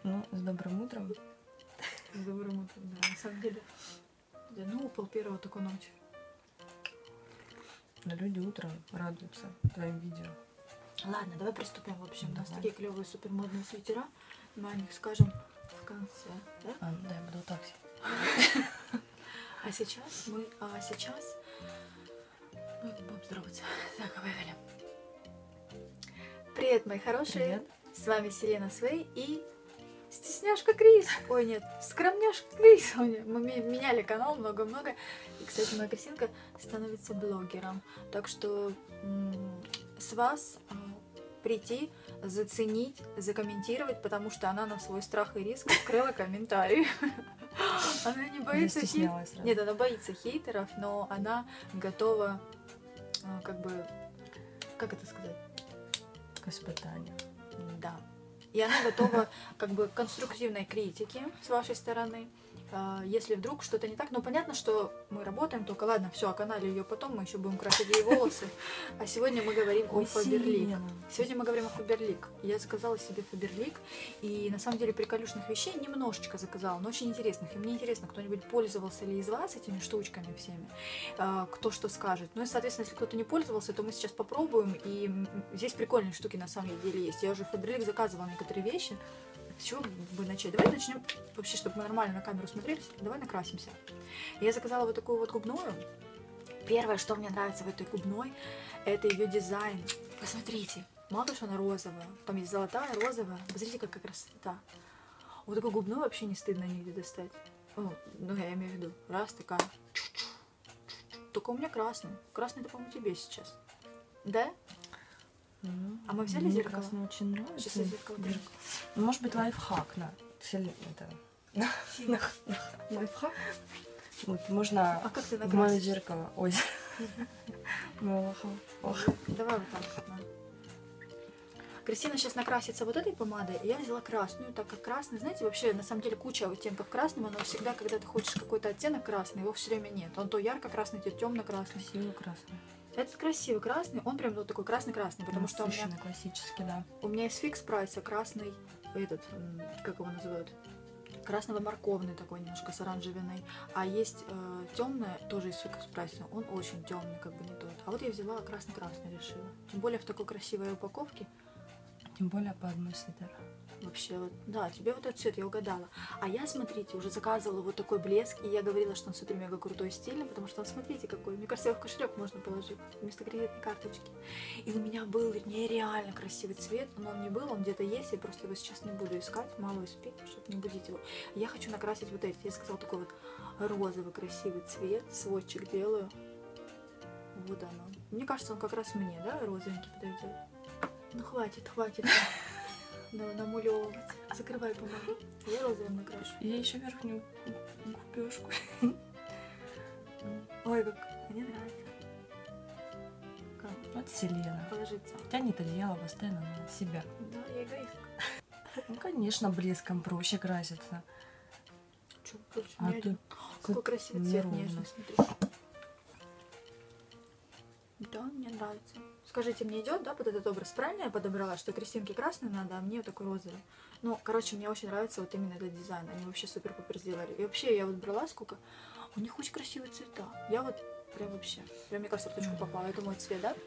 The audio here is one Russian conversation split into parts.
Ну, с добрым утром. С добрым утром, да, на самом деле. Да, ну, 1:30 такой ночи. Но люди утром радуются твоим видео. Ладно, давай приступим. В общем, у нас Давай. такие клевые супермодные свитера. Мы о них скажем в конце, да? Да, я буду вот так сидеть. А сейчас мы... Ой, будем здороваться. Так, поехали. Привет, мои хорошие. Привет. С вами Селена Свей и Стесняшка Крис. Ой, нет, Скромняшка Крис. Мы меняли канал много-много. И, кстати, моя Крисинка становится блогером. Так что с вас прийти, заценить, закомментировать, потому что она на свой страх и риск открыла комментарий. Она не боится хейтеров. Нет, она боится хейтеров, но она готова, как бы, как это сказать? К испытанию. Да. И она готова, как бы, к конструктивной критике с вашей стороны. Если вдруг что-то не так, ну понятно, что мы работаем, только ладно, все, о канале ее потом, мы еще будем красить ей волосы. А сегодня мы говорим о Фаберлик. Сегодня мы говорим о Фаберлик. Я заказала себе Фаберлик, и на самом деле приколюшных вещей немножечко заказала, но очень интересных. И мне интересно, кто-нибудь пользовался ли из вас этими штучками всеми, кто что скажет. Ну и, соответственно, если кто-то не пользовался, то мы сейчас попробуем, и здесь прикольные штуки на самом деле есть. Я уже в Фаберлик заказывала некоторые вещи. С чего бы начать? Давай начнем вообще, чтобы мы нормально на камеру смотрелись. Давай накрасимся. Я заказала вот такую вот губную. Первое, что мне нравится в этой губной, это ее дизайн. Посмотрите, мало того, что она розовая. Там есть золотая, розовая. Посмотрите, какая красота. Вот такую губную вообще не стыдно нигде достать. Ну, я имею в виду. Раз, такая. Только у меня красный. Красный, это, по-моему, тебе сейчас. Да? А мы взяли зеркало? Мне очень нравится. Сейчас я зеркало беру. Может быть, лайфхак на Лайфхак? Вот, можно А как ты в мое накрасишь? зеркало. Ой. Давай вот так. Да. Кристина сейчас накрасится вот этой помадой. Я взяла красную, так как красный, знаете, вообще на самом деле куча оттенков красного, но всегда, когда ты хочешь какой-то оттенок красный, его все время нет. Он то ярко-красный, то темно-красный. Красивый красный. Этот красивый красный, он прям вот такой красный-красный, потому что Насыщенный, классический, да. у меня из фикс прайса красный, этот, как его называют, красново-морковный такой немножко с оранжевиной, а есть темное, тоже из фикс прайса, он очень темный, как бы не тот. А вот я взяла красный-красный, решила. Тем более в такой красивой упаковке. Тем более по одной свитер. Вообще, вот, да, тебе вот этот цвет я угадала. А я, смотрите, уже заказывала вот такой блеск, и я говорила, что он супер-мега крутой, стильный, потому что, смотрите, какой. Мне кажется, его в кошелек можно положить вместо кредитной карточки. И у меня был нереально красивый цвет, но он не был, он где-то есть, я просто его сейчас не буду искать, мало успеть, чтобы не будить его. Я хочу накрасить вот эти, я сказала, такой вот розовый красивый цвет, сводчик делаю. Вот оно. Мне кажется, он как раз мне, да, розовенький подойдет. Ну хватит. Намулевывать. Закрывай помаду. Я розовым накрашу. Я еще верхнюю губежку. Ой, как мне нравится. Как? Вот Селена. Положиться. Тянет одеяло постоянно на себя. Да, я эгоистка. Ну, конечно, блеском проще краситься. Чё, тут А не один. тут Какой красивый цвет неровно. нежный, смотри. Да, мне нравится. Скажите, мне идет, да, вот этот образ? Правильно я подобрала, что Кристинке красный надо, а мне вот такой розовый? Ну, короче, мне очень нравится вот именно этот дизайн. Они вообще супер-пупер сделали. И вообще, я вот брала сколько... У них очень красивые цвета. Я вот прям вообще... Прям, мне кажется, в точку попала. Это мой цвет, да?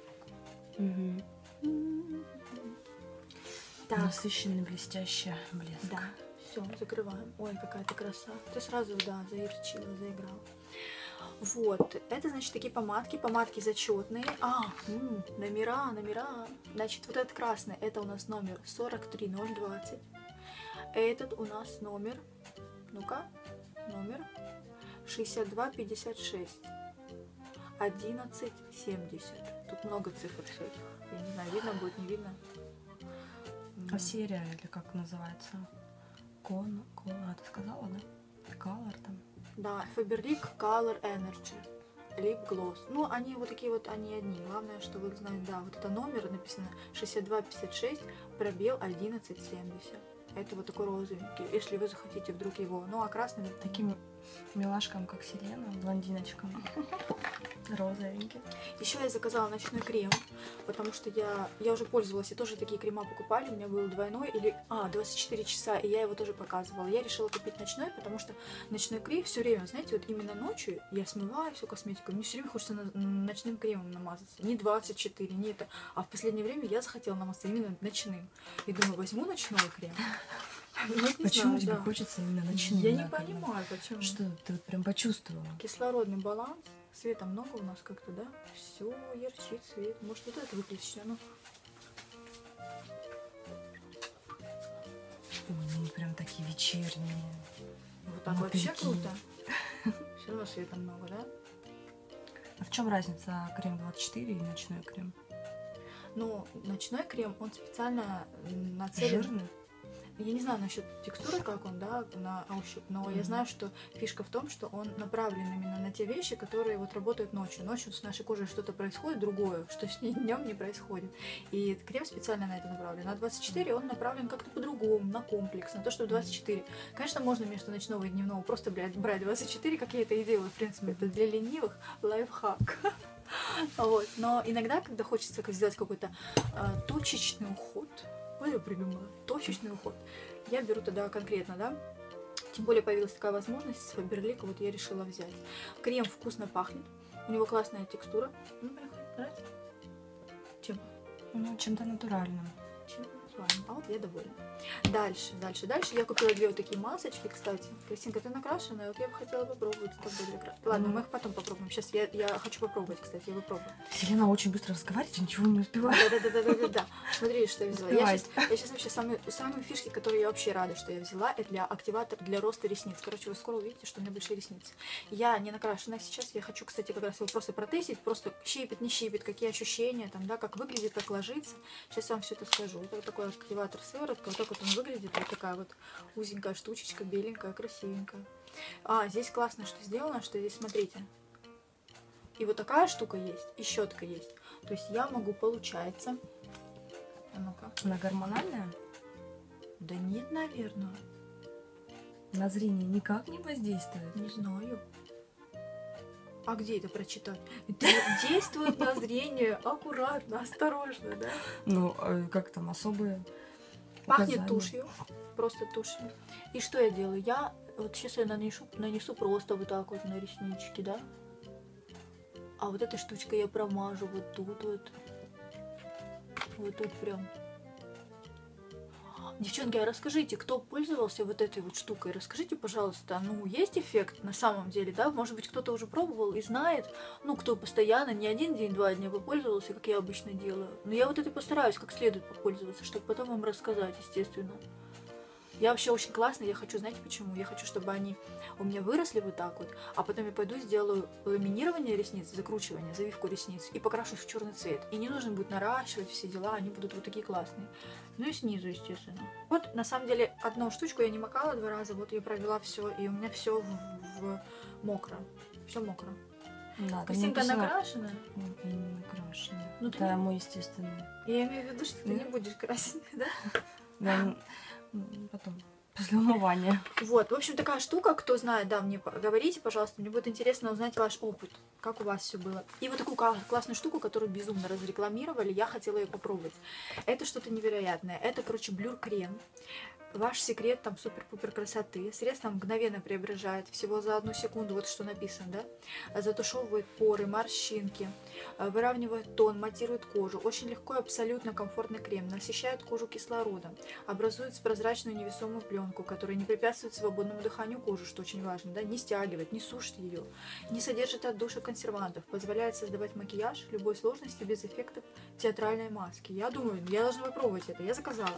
Так. Насыщенный, блестящий блеск. Да. Все, закрываем. Ой, какая-то краса. Ты сразу, да, заирчила, заиграла. Вот, это, значит, такие помадки. Помадки зачетные. Номера. Значит, вот этот красный, это у нас номер 43020. Этот у нас номер, ну-ка, номер 6256. 1170. Тут много цифр всяких. Я не знаю, видно будет, не видно. А серия, или как называется? Ты сказала, да? Color там. Да, Faberlic Color Energy Lip Gloss. Ну, они вот такие вот, они одни. Главное, что вы знаете, да, вот это номер написано 6256, пробел 1170. Это вот такой розовенький, если вы захотите вдруг его. Ну, а красный... Таким милашкам, как Селена, блондиночкам. Розовенький. Еще я заказала ночной крем, потому что я уже пользовалась, и тоже такие крема покупали, у меня был двойной, 24 часа, и я его тоже показывала. Я решила купить ночной, потому что ночной крем все время, знаете, вот именно ночью я смываю всю косметику, мне все время хочется ночным кремом намазаться. Не 24, не это. А в последнее время я захотела намазаться именно ночным. И думаю, возьму ночной крем. Почему тебе хочется именно ночным? Я не понимаю, почему. Что ты вот прям почувствовала? Кислородный баланс. Света много у нас как-то, да? Все ярчит свет. Может, вот это выключить, оно? Ой, они прям такие вечерние. Вот так вообще круто. Все равно света много, да? А в чем разница крем 24 и ночной крем? Ну, ночной крем, он специально нацелен... Жирный? Я не знаю насчет текстуры, как он, да, на ощупь, но я знаю, что фишка в том, что он направлен именно на те вещи, которые вот работают ночью. Ночью с нашей кожей что-то происходит другое, что с ней днем не происходит. И крем специально на это направлен. А 24 он направлен как-то по-другому, на комплекс, на то, что 24. Конечно, можно вместо ночного и дневного просто брать 24, как я это и делаю, в принципе. Это для ленивых лайфхак. Вот. Но иногда, когда хочется сделать какой-то точечный уход, я придумала, точечный уход, я беру тогда конкретно, да, тем более появилась такая возможность с Фаберлик, вот я решила взять. Крем вкусно пахнет, у него классная текстура. Ну, мне нравится. Чем? Ну, чем-то натуральным. Чем-то натуральным. А вот я довольна. Дальше. Я купила 2 вот такие масочки, кстати. Кристинка, ты накрашенная, вот я бы хотела попробовать с тобой для краски. Ладно, мы их потом попробуем. Сейчас я хочу попробовать, кстати, я попробую. Селена очень быстро разговаривает, ничего не успевает. Да. Смотри, что я взяла. Я сейчас вообще самые фишки, которые я вообще рада, что я взяла, это для активатор для роста ресниц. Короче, вы скоро увидите, что у меня большие ресницы. Я не накрашенная сейчас, я хочу, кстати, как раз его просто протестить, просто щипит, не щипит, какие ощущения, там, да, как выглядит, как ложится. Сейчас я вам все это скажу. Это вот такой активатор сыворотка, вот так вот он выглядит, вот такая вот узенькая штучечка, беленькая, красивенькая. А, здесь классно, что сделано, что здесь, смотрите, и вот такая штука есть, и щетка есть. То есть я могу, получается... А ну-ка. Она гормональная? Да нет, наверное. На зрение никак не воздействует? Не знаю. А где это прочитать? Это действует на зрение аккуратно, осторожно, да? Ну, как там, особые Пахнет указания? тушью, просто тушью. И что я делаю? Я вот сейчас я нанесу просто вот так вот на реснички, да? А вот этой штучкой я промажу вот тут вот. Вот тут прям. Девчонки, а расскажите, кто пользовался вот этой вот штукой? Расскажите, пожалуйста, ну, есть эффект на самом деле, да? Может быть, кто-то уже пробовал и знает, ну, кто постоянно, не 1 день, 2 дня попользовался, как я обычно делаю. Но я вот этой постараюсь как следует попользоваться, чтобы потом вам рассказать, естественно. Я вообще очень классная, я хочу, знаете почему? Я хочу, чтобы они у меня выросли вот так вот, а потом я пойду сделаю ламинирование ресниц, закручивание, завивку ресниц и покрашу их в черный цвет. И не нужно будет наращивать все дела, они будут вот такие классные. Ну и снизу, естественно. Вот, на самом деле, одну штучку я не макала 2 раза, вот я провела все, и у меня все в мокро. Все мокро. Да, Кристинка накрашена? Нет, не накрашена. Ну, Это мой естественный. Я имею в виду, что ты не будешь красить, да? Да, потом, после умывания. Вот, в общем, такая штука, кто знает, да, мне говорите, пожалуйста, мне будет интересно узнать ваш опыт, как у вас все было. И вот такую классную штуку, которую безумно разрекламировали, я хотела ее попробовать. Это что-то невероятное. Это, короче, блюр-крем. Ваш секрет там супер-пупер красоты. Средство мгновенно преображает, всего за 1 секунду, вот что написано, да? Затушевывает поры, морщинки, выравнивает тон, матирует кожу. Очень легко и абсолютно комфортный крем. Насыщает кожу кислородом. Образует прозрачную невесомую пленку, которая не препятствует свободному дыханию кожи, что очень важно, да? Не стягивает, не сушит ее. Не содержит отдушек консервантов. Позволяет создавать макияж любой сложности без эффектов театральной маски. Я думаю, я должна попробовать это. Я заказала.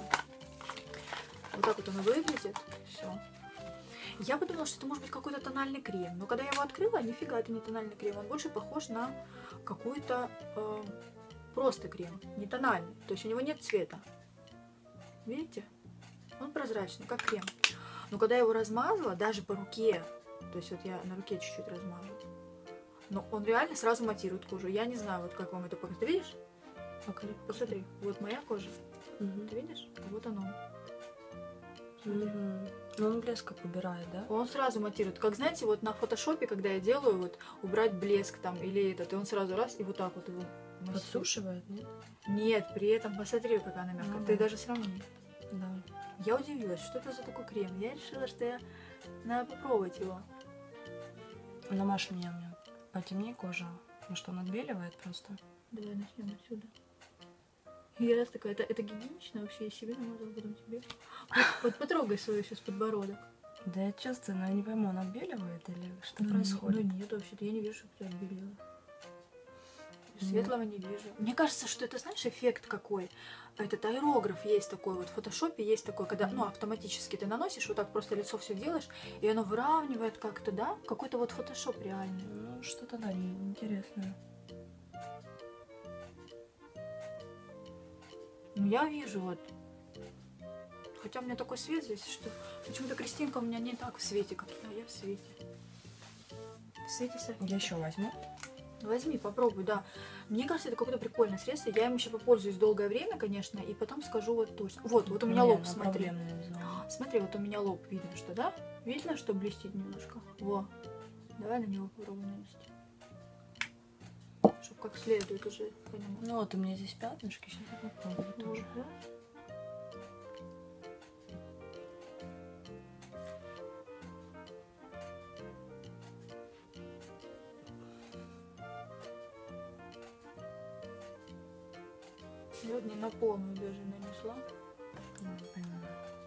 Вот так вот оно выглядит. Все. Я подумала, что это может быть какой-то тональный крем. Но когда я его открыла, нифига, это не тональный крем. Он больше похож на какой-то просто крем. Не тональный. То есть у него нет цвета. Видите? Он прозрачный, как крем. Но когда я его размазала, даже по руке, то есть вот я на руке чуть-чуть размажу, но он реально сразу матирует кожу. Я не знаю, вот как вам это показать. Ты видишь? Посмотри, вот моя кожа. Ты видишь? Вот оно. Ну, он блеск как убирает, да? Он сразу матирует. Как, знаете, вот на фотошопе, когда я делаю, вот, убрать блеск там или этот, и он сразу раз, и вот так вот его массирует. Подсушивает, нет? Нет, при этом посмотри, какая она мягкая. Ну Ты да. даже сравни. Да. Я удивилась, что это за такой крем. Я решила, что надо попробовать его. Намажь мне потемнее кожа. Может, он отбеливает просто? Давай начнем отсюда. Я раз такая, это гигиенично вообще, я себе намазала, потом тебе. Вот потрогай свой сейчас подбородок. Да я чувствую, но я не пойму, он отбеливает или что Ну, происходит? Ну нет, вообще-то я не вижу, что ты отбелила. Светлого не вижу. Мне кажется, что это, знаешь, эффект какой? Этот аэрограф есть такой, вот в фотошопе есть такой, когда, ну, автоматически ты наносишь, вот так просто лицо все делаешь, и оно выравнивает как-то, да? Какой-то вот фотошоп реальный. Ну, что-то, да, интересное. Ну, я вижу вот. Хотя у меня такой свет здесь, что почему-то Кристинка у меня не так в свете, как я в свете. В свете Софи. Я еще возьму. Возьми, попробуй, да. Мне кажется, это какое-то прикольное средство. Я им еще попользуюсь долгое время, конечно, и потом скажу вот точно. Вот у меня лоб, смотри. Смотри, вот у меня лоб видно, что, да? Видно, что блестит немножко? Во. Давай на него попробуем нанести. Чтобы как следует уже понимать. Ну вот у меня здесь пятнышки, сейчас я попробую тоже. Я вот не на полную даже нанесла. Не понимаю.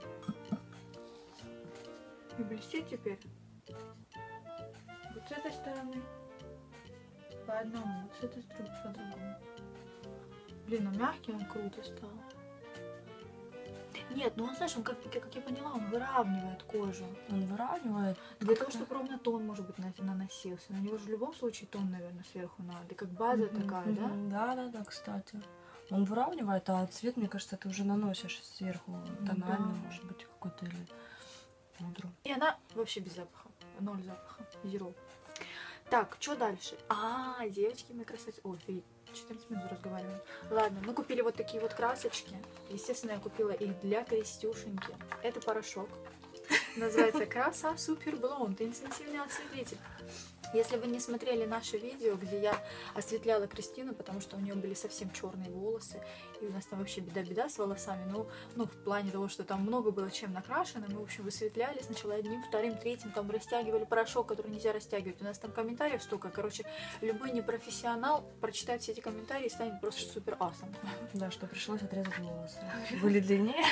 И блестит теперь. Вот с этой стороны по одному, вот с этой стороны по другому. Блин, ну мягкий он круто стал. Нет, ну он, знаешь, он, как я поняла, он выравнивает кожу. Он выравнивает. Для того, чтобы ровно тон, может быть, наносился. На него же в любом случае тон, наверное, сверху надо. И как база такая, да? Да, кстати. Он выравнивает, а цвет, мне кажется, ты уже наносишь сверху тональный, да. может быть, какой-то или пудру. И она вообще без запаха. Ноль запаха. Зеро. Так, что дальше? Девочки, мы красавицы. Ой, 14 минут разговариваем. Ладно, мы купили вот такие вот красочки. Естественно, я купила их для Крестюшеньки. Это порошок. Называется Краса Супер Блонд. Интенсивный осветлитель. Если вы не смотрели наше видео, где я осветляла Кристину, потому что у нее были совсем черные волосы, и у нас там вообще беда-беда с волосами, ну, в плане того, что там много было чем накрашено, мы, в общем, высветляли сначала одним, вторым, третьим, там растягивали порошок, который нельзя растягивать. У нас там комментариев столько, короче, любой непрофессионал прочитает все эти комментарии и станет просто супер асом. Да, что пришлось отрезать волосы. Были длиннее.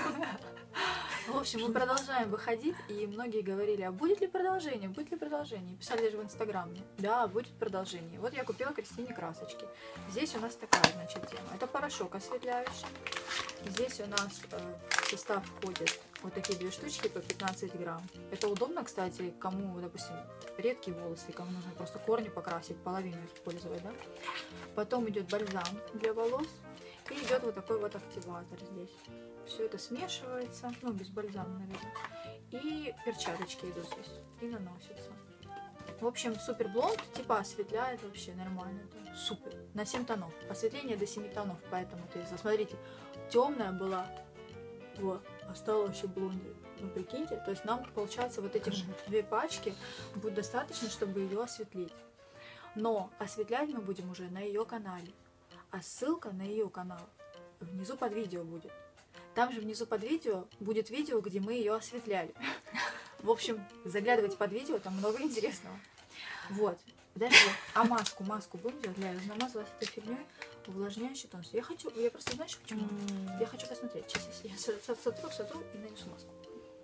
В общем, мы продолжаем выходить, и многие говорили, а будет ли продолжение, будет ли продолжение. Писали даже в Инстаграм мне, да, будет продолжение. Вот я купила Кристине красочки. Здесь у нас такая, значит, тема. Это порошок осветляющий. Здесь у нас в состав входят вот такие две штучки по 15 грамм. Это удобно, кстати, кому, допустим, редкие волосы, кому нужно просто корни покрасить, половину использовать, да. Потом идет бальзам для волос. И идет вот такой вот активатор здесь. Все это смешивается, ну, без бальзама, наверное. И перчаточки идут здесь и наносятся. В общем, супер блонд, типа осветляет вообще нормально. Да? Супер. На 7 тонов. Осветление до 7 тонов. Поэтому, то есть, смотрите, темная была, вот, а стала вообще блондин. Ну, прикиньте, то есть нам, получается, вот эти две пачки будет достаточно, чтобы ее осветлить. Но осветлять мы будем уже на ее канале. А ссылка на ее канал внизу под видео будет. Там же внизу под видео будет видео, где мы ее осветляли. В общем, заглядывайте под видео, там много интересного. Вот. Дальше, маску будем делать? Я намазалась этой фигней, увлажняющий тон. Я просто, знаешь, почему? Я хочу посмотреть. Сейчас я сотру и нанесу маску.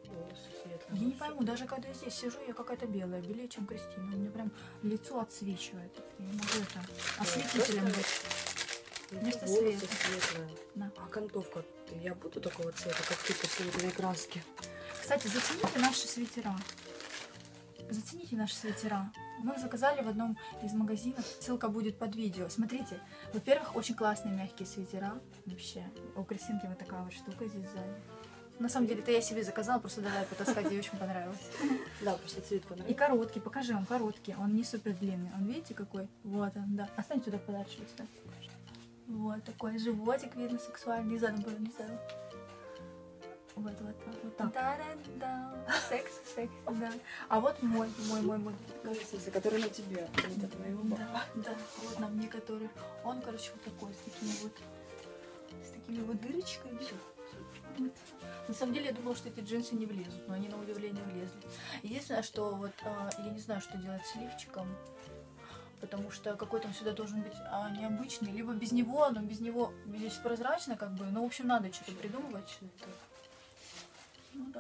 Я не пойму, даже когда я здесь сижу, я какая-то белая, белее, чем Кристина. У меня прям лицо отсвечивает. Я не могу это осветителем быть. Вместо света. Да. А окантовка, я буду такого цвета, как ты после этой краски? Кстати, зацените наши свитера. Зацените наши свитера. Мы их заказали в одном из магазинов. Ссылка будет под видео. Смотрите, во-первых, очень классные мягкие свитера. Вообще, у Кристинки вот такая вот штука здесь сзади. На самом деле, это я себе заказала, просто давай потаскать, ей очень понравилось. Да, просто цвет понравился. И короткий, покажи, он короткий, он не супер длинный. Он, видите, какой? Вот он, да. Остань сюда подальше, сюда. Вот такой животик видно сексуальный. И задом, не задом. Вот так. Да-да-да. Секс, да. А вот мой. Кажется, который на тебе. Это твоего баба. Да, вот на мне который. Он, короче, вот такой, с такими вот дырочками. Всё. Вот. На самом деле я думала, что эти джинсы не влезут, но они на удивление влезли. Единственное, что вот я не знаю, что делать с лифчиком, потому что какой-то он сюда должен быть необычный, либо без него, но без него здесь прозрачно как бы. Ну, в общем, надо что-то придумывать. Ну да.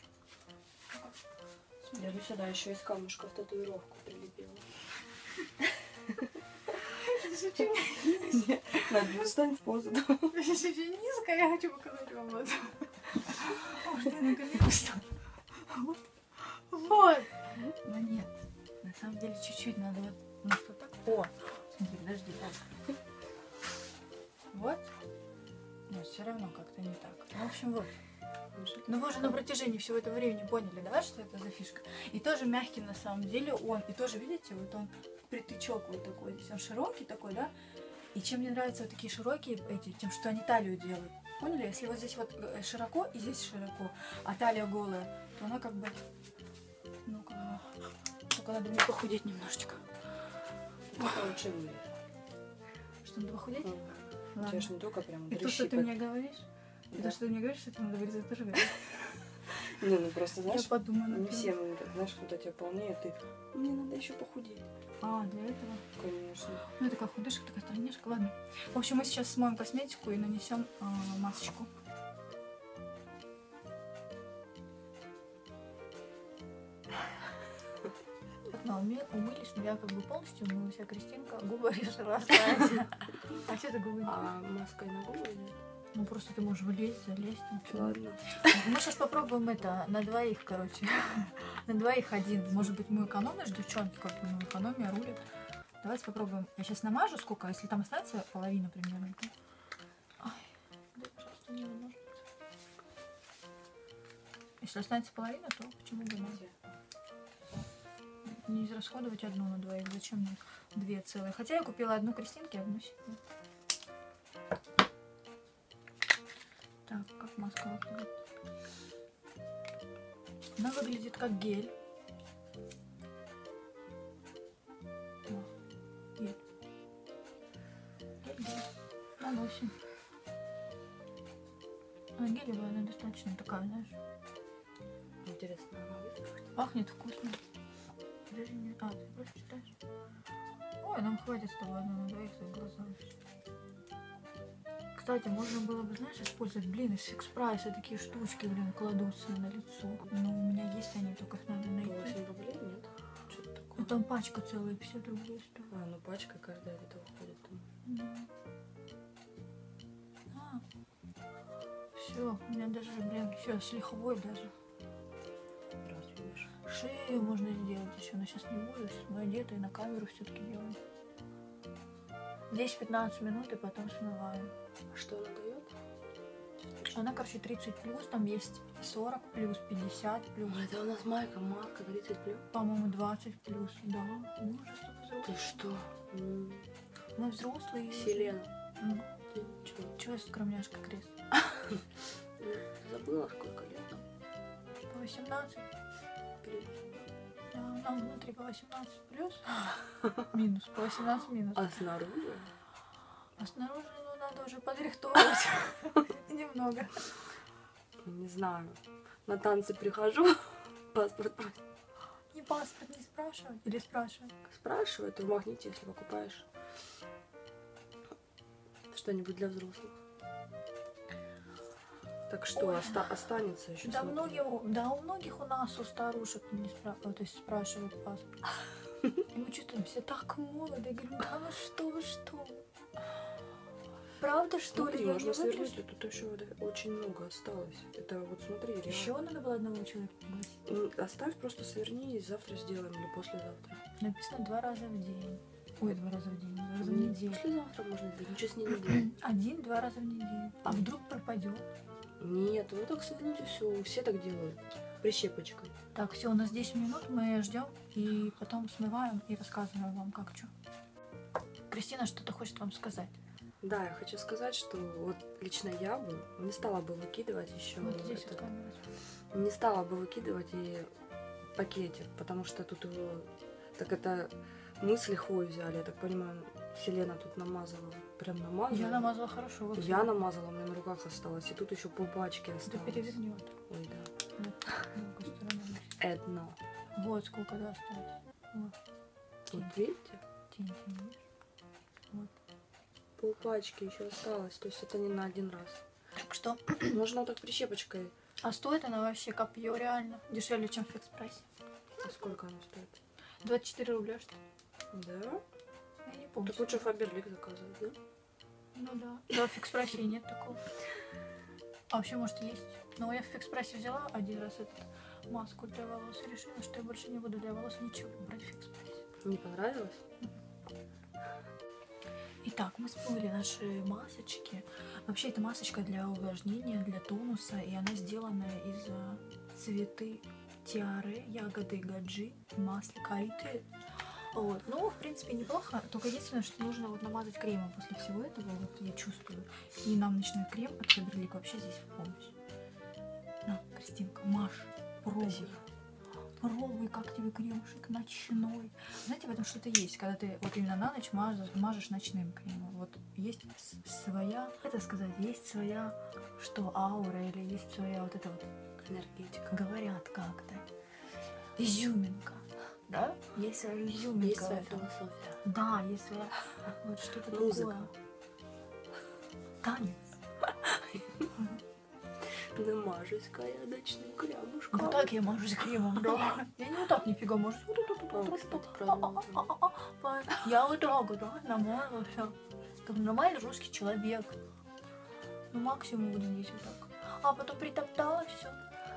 Я бы сюда еще из камушков татуировку прилепила. Надо встань в позу. Сейчас очень низко, я хочу показать вам вот. Может, я на колени встану? Вот. Но нет. На самом деле чуть-чуть надо вот. Ну что так? О! Смотри, подожди. Вот. Нет, все равно как-то не так. Ну, в общем, вот. Но вы уже на протяжении всего этого времени поняли, да, что это за фишка? И тоже мягкий на самом деле он. И тоже, видите, вот он притычок вот такой. Здесь он широкий такой, да? И чем мне нравятся вот такие широкие эти, тем, что они талию делают. Поняли? Если вот здесь вот широко и здесь широко, а талия голая, то она как бы, ну как бы, только надо мне похудеть немножечко. Ну, лучше выглядит. Что, надо похудеть? У тебя ж не только прям И то, что ты мне говоришь? И то, что ты мне говоришь, что это надо вырезать, тоже говоришь. Не, ну просто, знаешь, Я подумала. не все мы, знаешь, когда тебя полнее, ты, мне надо еще похудеть. А, для этого? Конечно. Ну, я такая худышка, такая тонешка. Ладно. В общем, мы сейчас смоем косметику и нанесем масочку. Ну, умылись, но я как бы полностью умылась, а Кристинка губы решила оставить. А что ты губы не А маской на губы идет? Ну, просто ты можешь влезть, залезть. Ладно. Мы сейчас попробуем это на двоих, короче. На двоих один. Может быть, мы экономишь, девчонки, как бы, ну, экономия рулит. Давайте попробуем. Я сейчас намажу сколько, если там останется половина примерно. То... Ай, да, пожалуйста, не ножницы. Если останется половина, то почему бы нет? Не израсходовать одну на двоих. Зачем мне две целые? Хотя я купила одну Кристинке, одну себе. Так, как маска выглядит? Она выглядит как гель. Гель. Гель. Наносим. Она гелевая, она достаточно такая, знаешь. Интересно, она выглядит? Пахнет вкусно. Подожди, не... А, ты просто читаешь? Ой, нам хватит с тобой одну на двоих за глаза. Кстати, можно было бы, знаешь, использовать, блин, из фикс-прайса такие штучки, блин, кладутся на лицо. Но у меня есть они, только их надо найти. 8 рублей, нет? Что-то такое. Ну там пачка целая, 50 рублей стоит. А, ну пачка каждая где-то выходит там. Да. Все, у меня даже, блин, еще с лихвой даже. Раз видишь. Шею можно сделать еще, но сейчас не буду, сейчас мы одеты и на камеру все-таки делаем. 10-15 минут и потом смываем. А что она дает? Она, короче, 30 плюс, там есть 40 плюс, 50 плюс. Это у нас майка, марка 30 плюс. По-моему, 20 плюс, да. Мы уже столько взрослые. Ты что? Мы взрослые. Селена. Ты чё? Чего я скромняшка, Крис? Забыла, сколько лет? По 18. Плюс. Да, нам внутри по 18 плюс. Минус, по 18 минус. А снаружи? А снаружи, ну, надо уже подрихтовывать. Немного. Не знаю. На танцы прихожу, паспорт просит. Не паспорт не спрашивают? Или спрашивают? Спрашивают, в магните, если покупаешь что-нибудь для взрослых. Так что, Ой. останется еще? Да, смотри. у многих у нас, у старушек не спрашивают, то есть спрашивают паспорт. И мы чувствуем себя так молодо. Я говорю, да вы что, вы что? Правда, что Смотри, ли? Я можно не сверлить, выгляжу? тут еще очень много осталось. Это вот смотри, реально. Еще надо было одного человека пригласить. Оставь, просто сверни и завтра сделаем или послезавтра. Написано 2 раза в день. Ой, 2 раза в день, 2 раза в неделю. Послезавтра можно сделать, ничего с ней не делать. 1-2 раза в неделю. А вдруг пропадет? Нет, ну так свернуть и все, все так делают. Прищепочкой. Так, все, у нас 10 минут, мы ждем и потом смываем и рассказываем вам, как что. Кристина что-то хочет вам сказать. Да, я хочу сказать, что вот лично я бы не стала бы выкидывать еще. Вот здесь вот камера. Не стала бы выкидывать и пакетик, потому что тут его... Так это мы с лихвой взяли, я так понимаю, Селена тут намазала. Прям намазала. Я намазала хорошо. Вот Я намазала, у меня на руках осталось. И тут еще полпачки Ты осталось. переверни вот. Ой, да. Вот, другой стороной. Одно. Вот сколько, да, осталось. Вот. Вот видите? Тень, видишь? Вот. Полпачки еще осталось. То есть это не на один раз. Так что? Можно вот так прищепочкой. А стоит она вообще копье реально. Дешевле, чем в экспрессе. А сколько оно стоит? 24 рубля, что ли? Да? Я не помню. Так лучше Фаберлик заказывать, да? Ну да. Да, в экспрессе и нет такого. А вообще, может, и есть. Но я в экспрессе взяла один раз эту маску для волос и решила, что я больше не буду для волос ничего брать в экспрессе. Не понравилось? Итак, мы смыли наши масочки. Вообще, это масочка для увлажнения, для тонуса, и она сделана из цветы тиары, ягоды гаджи, масле кариты. Вот. Ну, в принципе, неплохо. Только единственное, что нужно вот намазать кремом после всего этого. Вот я чувствую. И нам ночной крем от Фаберлик вообще здесь в помощь. На, Кристинка, Маш, пробуй. Пробуй, как тебе кремушек ночной. Знаете, в этом что-то есть, когда ты вот именно на ночь мажешь ночным кремом. Вот есть своя, это сказать, есть своя, что аура, или есть своя вот эта вот Энергетика. говорят как-то. Изюминка. Да? Есть своя изюминка. Есть своя в этом. философия. Да, есть своя вот что-то Музыка. такое. Танец. Намажусь-ка я ночным крямушком. Вот так я мажусь кремом, да. Я не вот так нифига мажусь. Я вот так, да, намазался. Как нормальный русский человек. Ну, максимум вот здесь вот так. А потом притоптала все.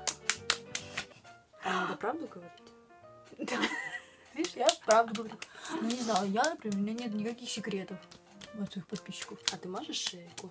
А надо правду говорить? Да. Видишь, я правду говорю. Ну, не знаю, я, например, у меня нет никаких секретов от своих подписчиков. А ты мажешь шейку?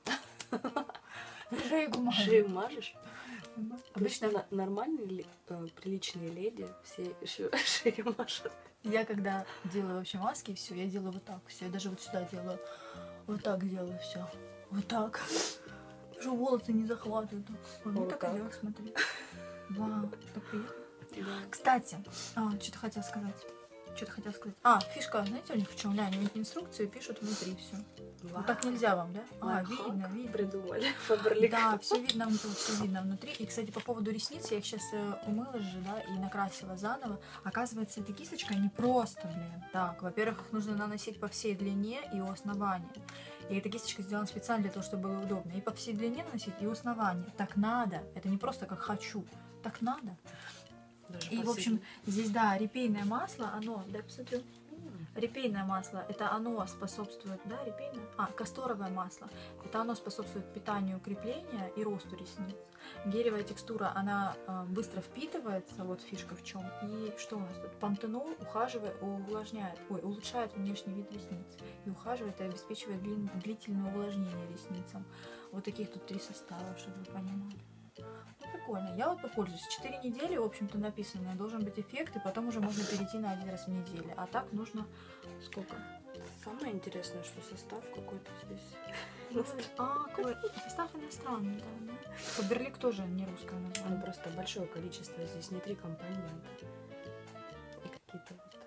Шейку мажу. Шею мажешь? Обычно нормальные, приличные леди все шею мажут. я когда делаю вообще маски, все, я делаю вот так. Все, я даже вот сюда делаю. Вот так делаю все. Вот так. Что волосы не захватывают. Ой, мне Вот так так. идет, смотри. Вау, так приятно. Да. Кстати, что-то хотела сказать. Фишка, знаете, у них в чем? Они инструкцию пишут внутри все. Вот так нельзя вам, да? Лайфхак Видно. придумали. Фаберлик. Да, все видно внутри. И, кстати, по поводу ресниц, я их сейчас умыла же, да, и накрасила заново. Оказывается, эта кисточка не просто, блин. Так, во-первых, их нужно наносить по всей длине и у основания. И эта кисточка сделана специально для того, чтобы было удобно. И по всей длине наносить, и у основания. Так надо. Это не просто как хочу. Так надо. Даже И, в общем, здесь, да, репейное масло, оно, дай посмотрю. Репейное масло, это оно способствует, да, репейное? Касторовое масло. Это оно способствует питанию, укреплению и росту ресниц. Гелевая текстура, она быстро впитывается, вот фишка в чем. И что у нас тут? Пантенол улучшает внешний вид ресниц. И ухаживает и обеспечивает длительное увлажнение ресницам. Вот таких тут 3 состава, чтобы вы понимали. Прикольно. Я вот попользуюсь. 4 недели, в общем-то, написано. Должен быть эффект, и потом уже можно перейти на 1 раз в неделю. А так нужно сколько? Самое интересное, что состав какой-то здесь. Какой? Состав иностранный, да. Фаберлик тоже не русское Ну, название. просто большое количество. Здесь не 3 компании. И какие-то вот.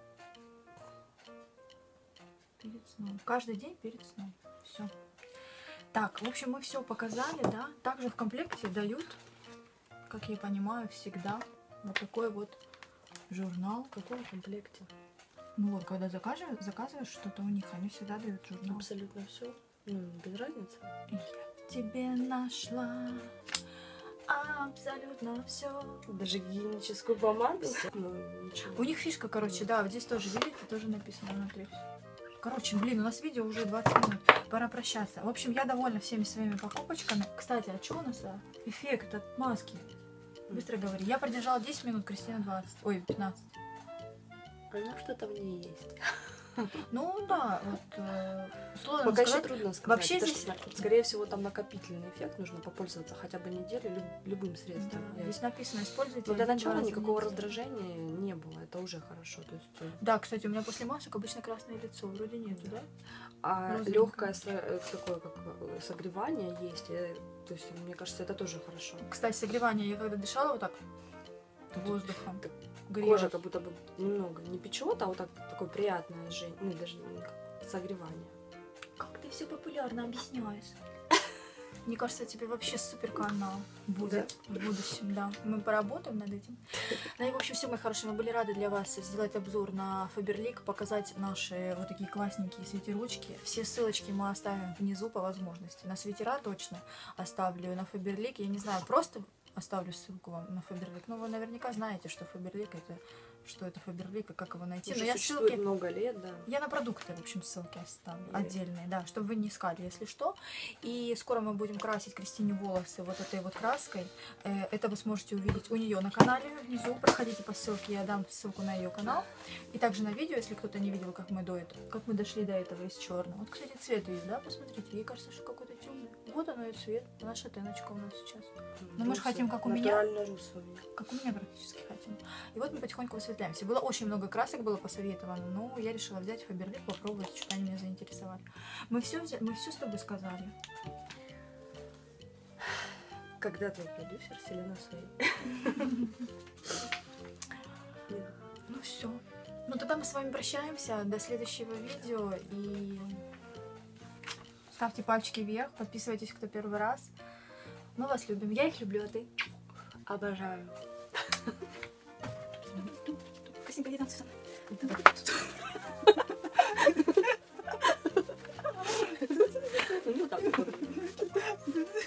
Перед сном. Каждый день перед сном. Все. Так, в общем, мы все показали, да. Также в комплекте дают, как я понимаю, всегда вот такой вот журнал. В каком комплекте? Ну вот, когда заказываешь что-то у них, они всегда дают журнал. Абсолютно все. Ну, без разницы. Я тебе нашла абсолютно все. Даже гигиеническую помаду. Ну, ничего. У них фишка, короче, да, вот здесь тоже, видите, тоже написано внутри. Короче, блин, у нас видео уже 20 минут. Пора прощаться. В общем, я довольна всеми своими покупочками. Кстати, а что у нас? Эффект от маски. Быстро говори. Я продержала 10 минут, Кристина 20. Ой, 15. Ну, что-то в ней есть. Ну да, вот сложно Пока еще сказать. трудно сказать. Вообще Это здесь- скорее всего, там накопительный эффект, нужно попользоваться хотя бы неделю любым средством. Да, здесь написано, используйте. Но для 1-2 начала раза в никакого неделю. раздражения не было, это уже хорошо. То есть, Да, кстати, у меня после масок обычно красное лицо, вроде нету, да? а Розовенькое. легкое такое, как согревание есть, то есть, мне кажется, это тоже хорошо. Кстати, согревание, я когда дышала вот так воздухом, так грелась. Кожа как будто бы немного не печет, а вот так такое приятное жжение, ну даже не как согревание. Как ты все популярно объясняешь? Мне кажется, тебе вообще супер канал будет в будущем, да. Мы поработаем над этим. Ну и, в общем, все, мои хорошие, мы были рады для вас сделать обзор на Faberlic, показать наши вот такие классненькие свитерочки. Все ссылочки мы оставим внизу по возможности. На свитера точно оставлю, на Faberlic, я не знаю, просто оставлю ссылку вам на Faberlic. Ну, вы наверняка знаете, что Faberlic это, что это Faberlic и как его найти. Уже Но я существует ссылки... много лет, да. Я на продукты, в общем, ссылки оставлю Или- отдельные, да, чтобы вы не искали, если что. И скоро мы будем красить Кристине волосы вот этой вот краской. Это вы сможете увидеть у нее на канале внизу. Проходите по ссылке, я дам ссылку на ее канал. И также на видео, если кто-то не видел, как мы дошли до этого из черного. Вот, кстати, цвет ее, да, посмотрите. Ей кажется, что какой-то темный. Вот оно и цвет. Наша теночка у нас сейчас. Ну, мы же хотим, как у меня. Натуральный рус у меня. Как у меня практически хотим. И вот мы потихоньку высветляемся. Было очень много красок, было посоветовано, но я решила взять Faberlic, попробовать, что они меня заинтересовали. Мы все с тобой сказали. Когда твой продюсер Селена Свей? Нет. Ну все. Ну тогда мы с вами прощаемся. До следующего видео. И ставьте пальчики вверх, подписывайтесь, кто первый раз. Мы вас любим. Я их люблю, а ты? Обожаю. Красивая танцуй. Ну так вот.